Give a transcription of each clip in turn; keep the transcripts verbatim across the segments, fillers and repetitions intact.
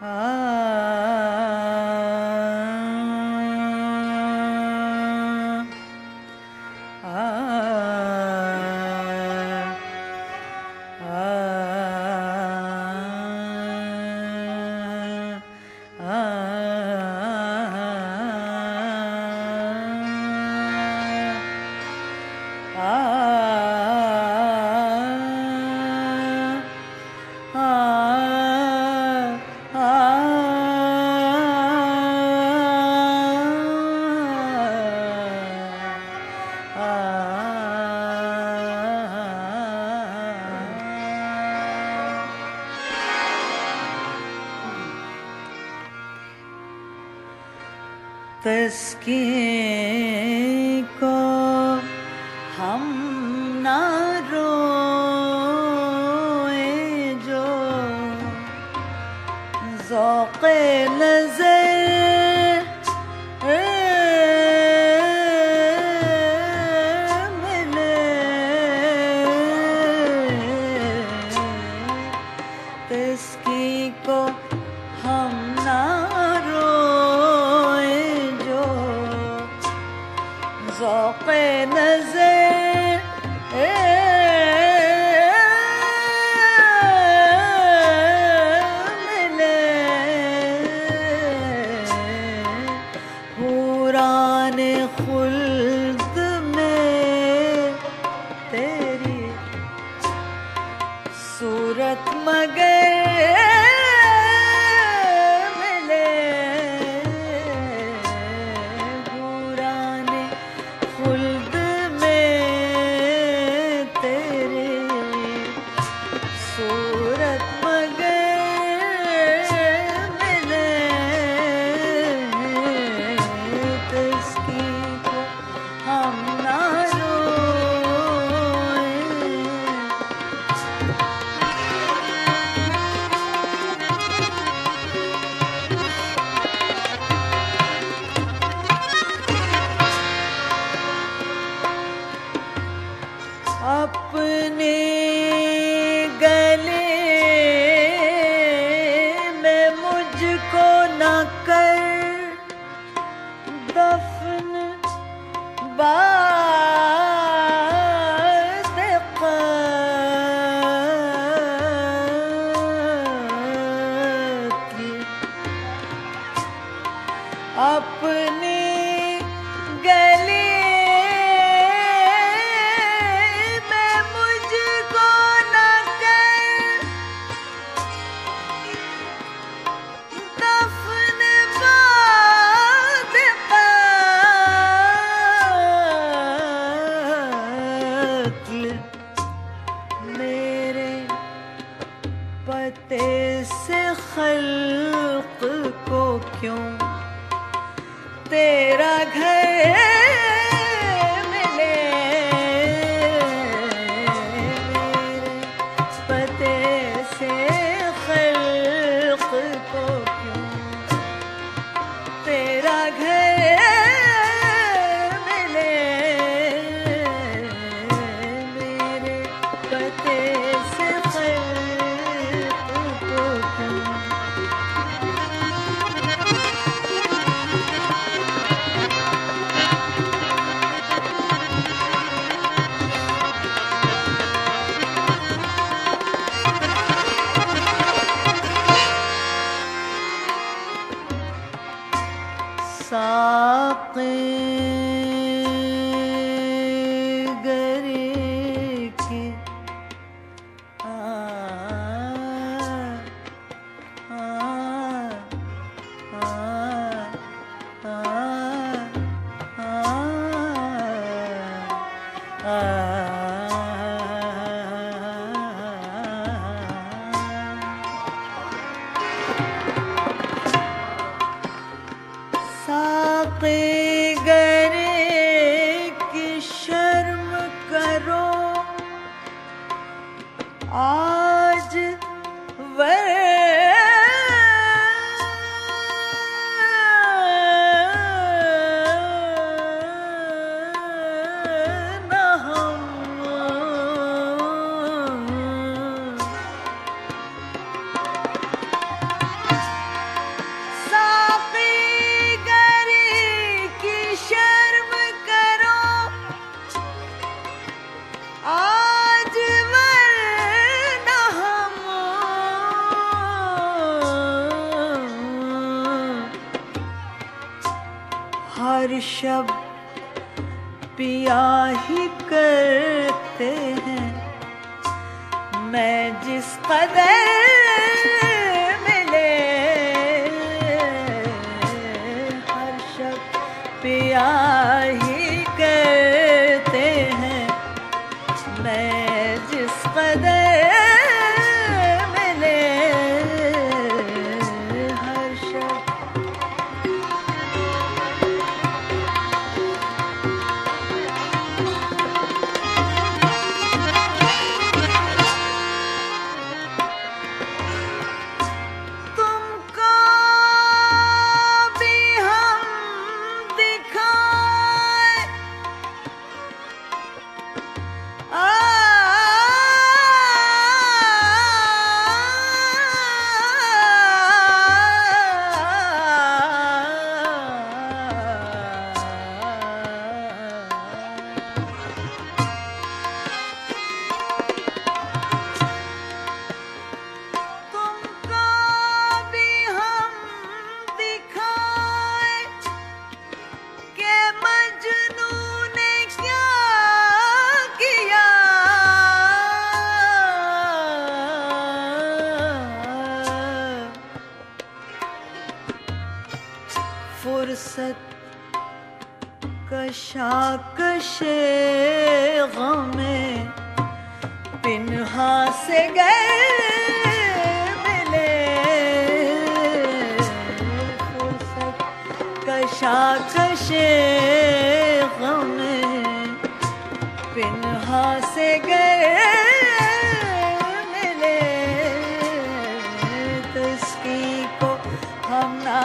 तस्कीन को हम ना रोए जो ज़ौक़े नज़र मिले तस्कीन को हम ना ज़ौक़े नज़र मिले हुराने खुल्द में तेरी सूरत मगर अपने गले में मुझको न कर दफन बात क़त्ल अपने गले पते से खल्क़ को क्यों तेरा घर मिले पते से खल्क़ को क्यों तेरा घर मिले मेरे पते से शब पिया ही करते हैं। मैं जिस कदर मिले हर शब पिया ही करते हैं। मैं जिस कदर मिले हर शब फुर्सत कशाकशे ग़मे पिन्हा से गए मिले। फुर्सत कशाकशे ग़मे पिन्हा से गए मिले। तस्की को हम ना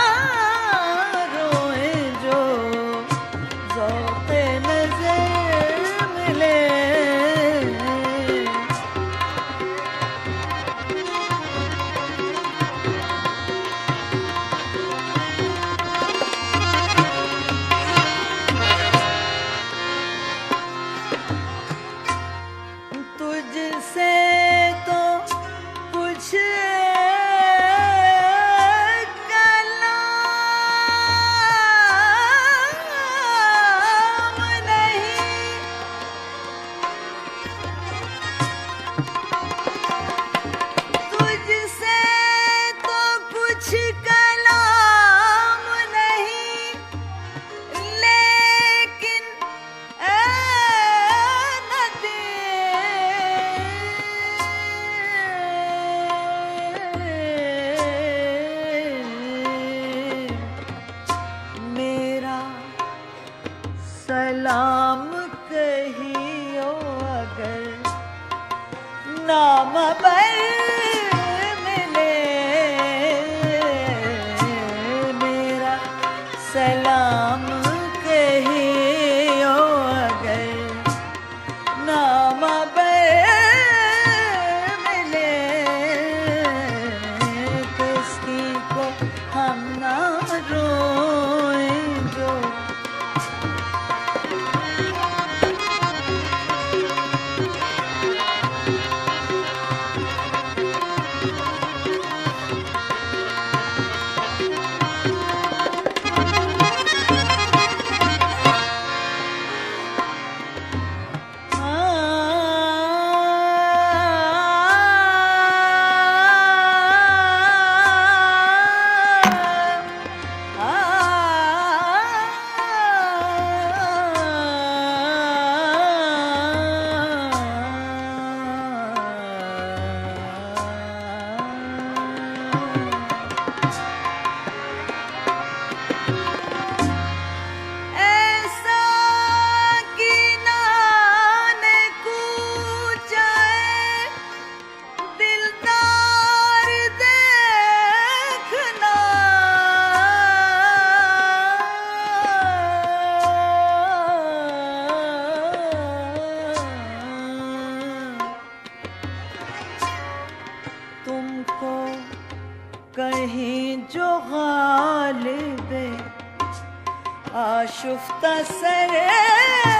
तुझसे तो कुछ कलाम नहीं। तुझसे तो कुछ कलाम नहीं, लेकिन सलाम कहियो अगर नाम पर मिले। मेरा सलाम कहियो अगर नाम पर मिले। किसी को हम ना रोएं जो तुमको कहीं जो गालिब आशुफ्ता सरे